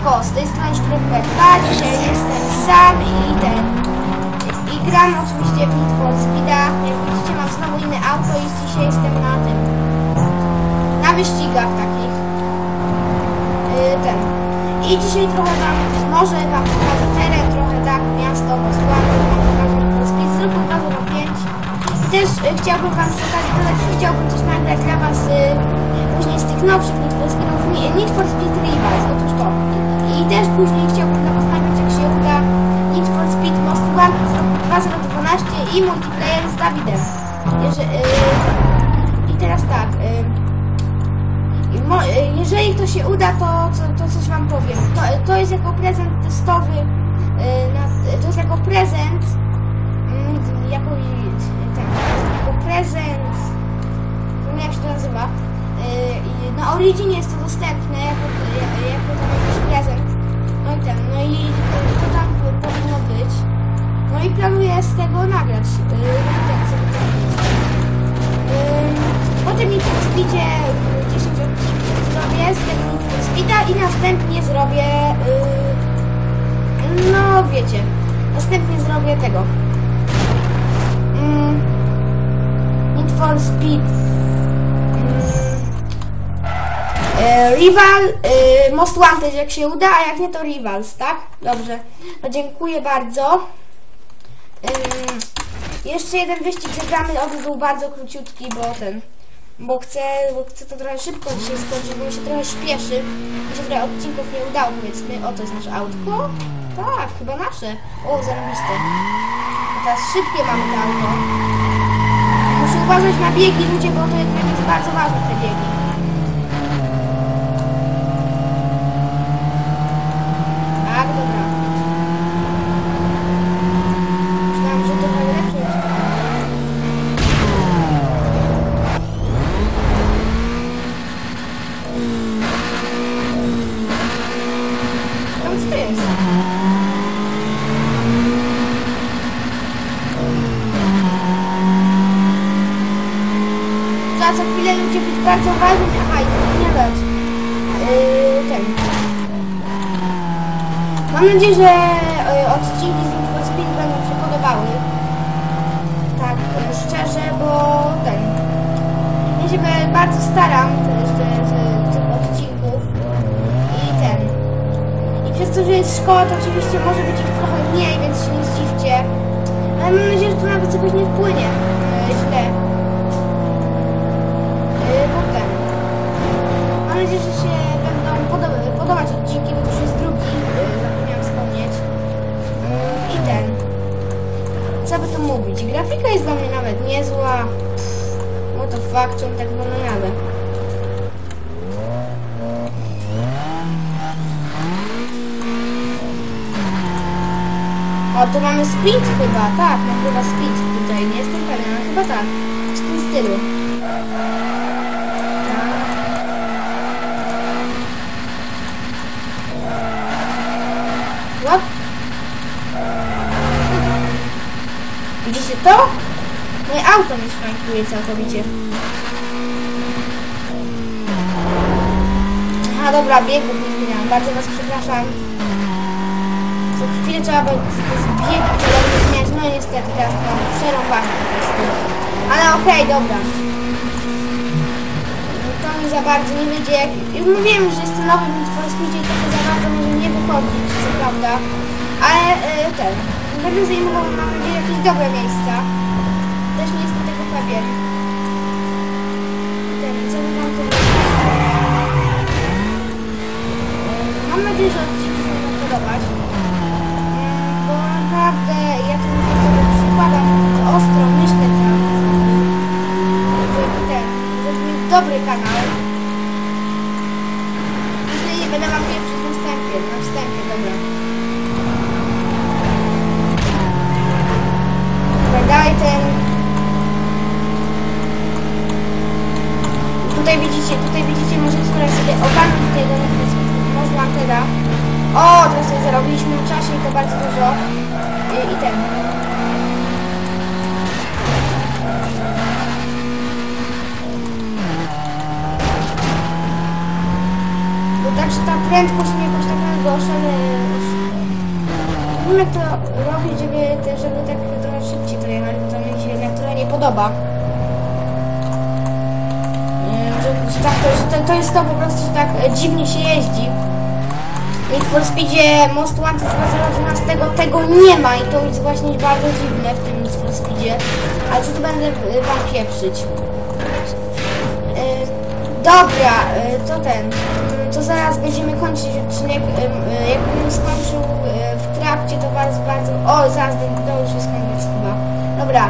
Siemanko, z tej strony Sztrupek2, dzisiaj jestem sam i gram oczywiście w Need for Speeda. Jak widzicie, mam znowu inne auto i dzisiaj jestem na wyścigach takich. I dzisiaj trochę może wam pokażę teren, trochę tak, miasto, Moskwaty, wam pokażę Need for Speed, zrób pokażę wam 5. I też chciałbym wam przy okazji dodać, że chciałbym coś nagrać dla was później z tych nowszych Need for Speedów, Need for Speed Rivals, otóż to. I też później chciałbym dla was nagrać, jak się uda, Need for Speed Most Wanted z roku 2012 i multiplayer z Dawidem. I teraz tak, jeżeli to się uda, to coś wam powiem. To jest jako prezent testowy, to jest jako prezent, jako prezent, nie wiem jak się to nazywa. Na Originie jest to dostępne jako jakiś prezent. No i to tam powinno być. No i planuję z tego nagrać. Potem Need for Speedzie 10 odcinków zrobię z tego Need for Speeda i następnie zrobię no wiecie, następnie zrobię tego Need for Speed Rival, Most Wanted jak się uda, a jak nie to Rivals, tak? Dobrze, no dziękuję bardzo. Jeszcze jeden wyścig zagramy, on był bardzo króciutki, bo chcę to trochę szybko dzisiaj skończyć, bo mi się trochę śpieszy. Mi się trochę odcinków nie udało, powiedzmy. O, to jest nasze autko? Tak, chyba nasze. O, zarobiste. No teraz szybkie mamy to auto. Muszę uważać na biegi, ludzie, bo to jednak jest bardzo ważne, te biegi. Tak, dobra. Myślałam, że to najlepsze jest. Co to jest? Za chwilę ludzie być bardzo ważny. Aha, i nie dać. Mam nadzieję, że odcinki z Need for Speed będą się podobały. Tak, szczerze, bo ja się bardzo staram tych odcinków i przez to, że jest szkoła, to oczywiście może być ich trochę mniej, więc się nie zdziwcie. Ale mam nadzieję, że to nawet jakoś nie wpłynie źle. Mam nadzieję, że się będą podobać odcinki, bo to już jest drugi, zapomniałam wspomnieć. Co by tu mówić? Grafika jest dla mnie nawet niezła. What the fuck, czemu tak wolno jadę? O, tu mamy speed chyba, tak, mam chyba speed tutaj, nie jestem pewien, ale chyba tak, w tym stylu. What? Widzicie to? Moje auto mnie szwankuje całkowicie. Aha, dobra, biegów nie zmieniałam, bardzo was przepraszam. Co chwilę trzeba by z biegu zmieniać, no niestety teraz mam przerąbane po prostu. Ale okej, dobra. To mi za bardzo nie wyjdzie, jak... Już mówiłem, że jest to nowy Need for Speed i trochę za bardzo może nie wychodzić, co prawda. Ale pewnie zajmował, mam nadzieję, jakieś dobre miejsca. Też nie jestem tego pewien. Co by wam to robić? Mam nadzieję, że odcinki się będą podobać. Bo naprawdę ja tu przykładam ostro, myślę cały czas. Żeby mieć dobry kanał. Myślę, nie będę wam mówić na wstępie, dobra. Dalej tutaj widzicie, możecie teraz sobie ogarnąć tego Most Wanteda. O, teraz sobie zarobiliśmy na czasie i to bardzo dużo. Także ta prędkość mnie jakoś tak oszaleje. Nie wiem jak to robić, żeby tak trochę szybciej to jechać, bo to mi się jednak trochę nie podoba. To jest to po prostu, że tak dziwnie się jeździ. Need for Speedzie Most Wanted 2012 tego nie ma i to jest właśnie bardzo dziwne w tym Need for Speedzie. Ale co tu będę wam pieprzyć? Dobra, to zaraz będziemy kończyć odcinek. Jakbym skończył w trakcie, to bardzo... O, zaraz to już jest koniec chyba. Dobra.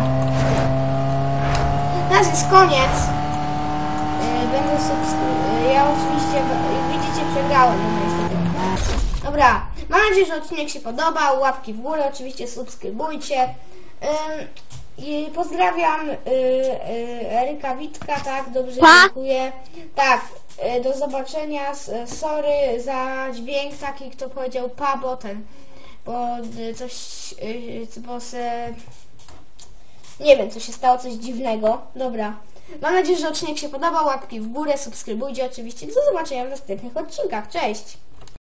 Teraz jest koniec. Będę ja oczywiście, widzicie, przegrałem, no niestety. Dobra, mam nadzieję, że odcinek się podobał. Łapki w górę, oczywiście subskrybujcie. I pozdrawiam Eryka Witka, tak, dobrze, dziękuję. Tak, do zobaczenia. Sorry za dźwięk taki, kto powiedział pa, bo coś, nie wiem, co się stało, coś dziwnego. Dobra. Mam nadzieję, że odcinek się podobał. Łapki w górę, subskrybujcie oczywiście. Do zobaczenia w następnych odcinkach. Cześć!